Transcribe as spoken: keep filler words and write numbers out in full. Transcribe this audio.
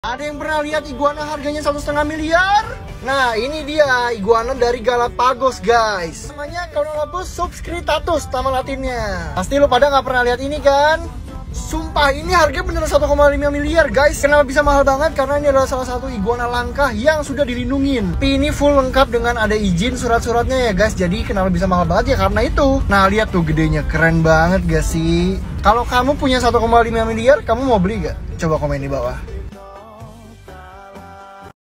Ada yang pernah lihat iguana harganya satu setengah miliar? Nah, ini dia iguana dari Galapagos, guys. Namanya Caenorhabus subscriptatus, nama latinnya. Pasti lo pada nggak pernah lihat ini kan? Sumpah, ini harganya bener satu koma lima miliar, guys. Kenapa bisa mahal banget? Karena ini adalah salah satu iguana langka yang sudah dilindungin. Tapi ini full lengkap dengan ada izin surat-suratnya ya, guys. Jadi kenapa bisa mahal banget ya? Karena itu. Nah, lihat tuh gedenya, keren banget gak sih? Kalau kamu punya satu koma lima miliar, kamu mau beli gak? Coba komen di bawah.